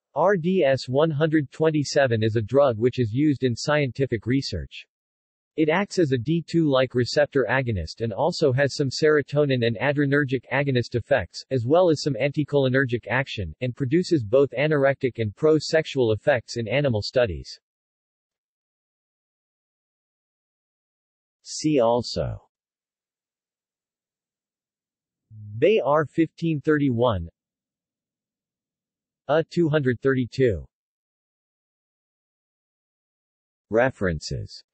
RDS-127 is a drug which is used in scientific research. It acts as a D2-like receptor agonist and also has some serotonin and adrenergic agonist effects, as well as some anticholinergic action, and produces both anorectic and pro-sexual effects in animal studies. See also: Bay R1531, A232. References